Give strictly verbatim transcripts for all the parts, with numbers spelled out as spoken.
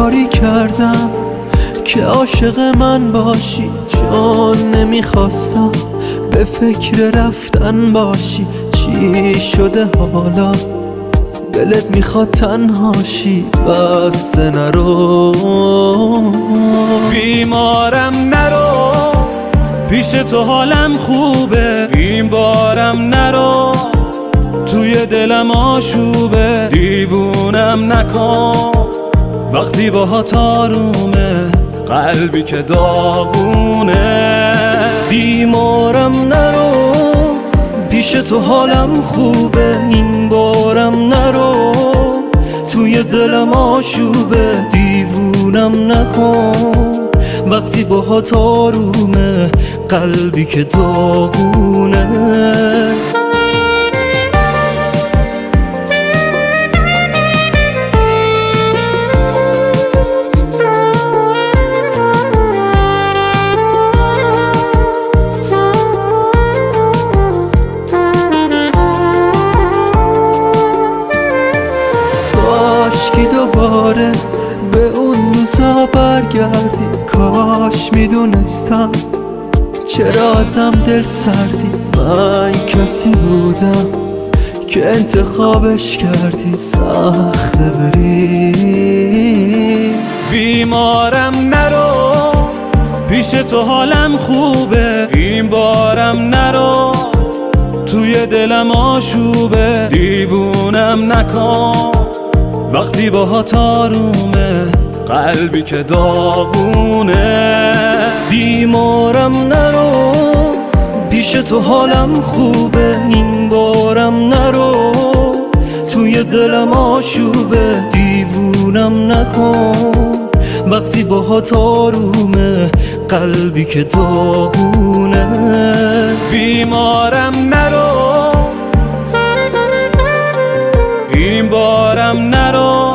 کاری کردم که عاشق من باشی، چون نمیخواستم به فکر رفتن باشی. چی شده حالا دلت میخواد تنهاشی؟ بسته نرو، بیمارم نرو، پیش تو حالم خوبه. این بارم نرو، توی دلم آشوبه. دیوونم نکن وقتی باهات آرومه، قلبی که داغونه. بیمارم نرو، پیش تو حالم خوبه. این بارم نرو، توی دلم آشوبه. دیوونم نکن وقتی باهات آرومه، قلبی که داغونه. کاشکی دوباره به اون روزا برگردی. کاش میدونستم چرا ازم دل سردی. من کسی بودم که انتخابش کردی، سخته بری. بیمارم نرو، پیش تو حالم خوبه. این بارم نرو، توی دلم آشوبه. دیوونم نکن وقتی باهات آرومه، قلبی که داغونه. بیمارم نرو، پیش تو حالم خوبه. این بارم نرو، توی دلم آشوبه. دیوونم نکن وقتی باهات آرومه، قلبی که داغونه. بیمارم نرو، این بارم نرو.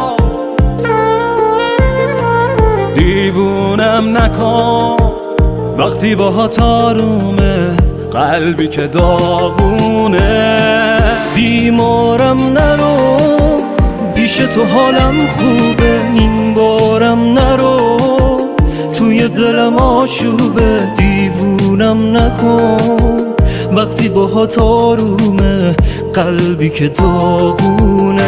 دیوونم نکن وقتی باهات آرومه، قلبی که داغونه. بیمارم نرو، پیش تو حالم خوبه. این بارم نرو، توی دلم آشوبه. دیوونم نکن وقتی باهات آرومه، قلبی که داغونه.